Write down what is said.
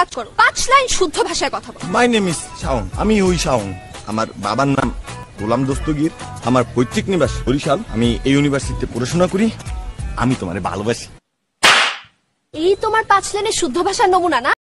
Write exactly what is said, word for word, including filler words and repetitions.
কাজ করো, পাঁচ লাইন শুদ্ধ ভাষায় কথা বলো। মাই নেম ইজ শাওন, আমি ওই শাওন। আমার বাবার নাম গোলাম দস্তগীর, আমার পৈতৃক নিবাস বরিশাল। আমি এই ইউনিভার্সিটিতে পড়াশোনা করি। আমি তোমারে ভালোবাসি। এই তোমার পাঁচ লাইনের শুদ্ধ ভাষার নমুনা না?